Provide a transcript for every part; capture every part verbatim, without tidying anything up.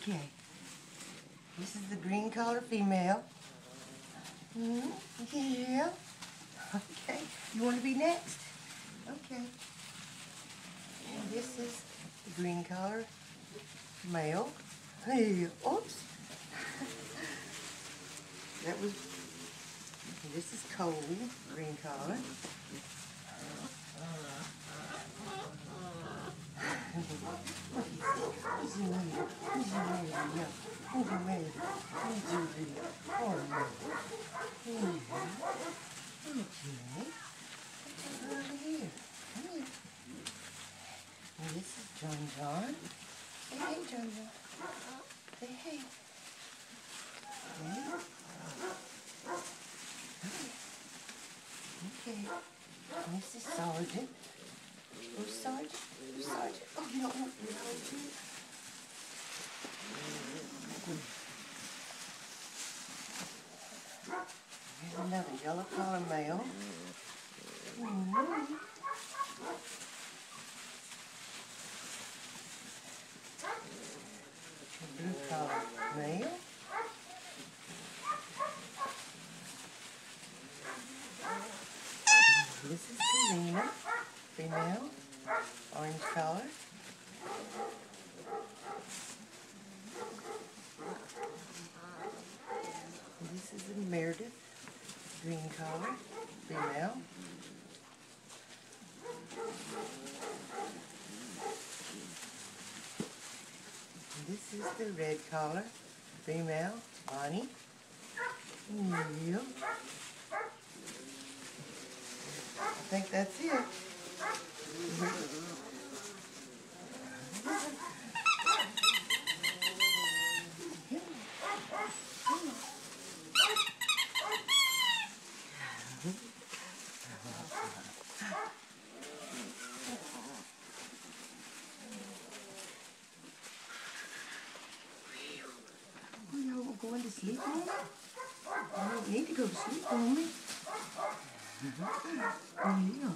Okay. This is the green collar female. Mm-hmm. Yeah. Okay. You want to be next? Okay. And this is the green collar male. Hey, oops. That was, this is Cole, green collar. Who's your lady? Who's your lady? Yeah. Who's your lady? Who's your lady? Poor man. Yeah. Okay. Come over here. Come here. And this is John John. Say hey, John John. Say hey. Hey. Okay. And this is Sergeant. Who's Sergeant? Who's Sergeant? Oh, you don't want to know Sergeant? Here's another yellow collar male. Mm-hmm. Blue collar male. This is Selena, female, orange collar. And this is a Meredith, green collar, female. And this is the red collar, female, Bonnie. Yeah. I think that's it. Oh, y'all going to sleep on me? I don't need to go to sleep on me. Oh, yeah.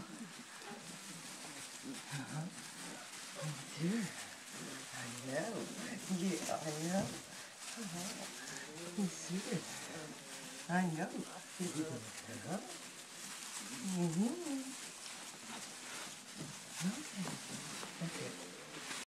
Uh-huh. Sure. I know. Yeah, I know. Uh-huh. Sure. I know. Uh-huh. Mm-hmm. Okay. Okay.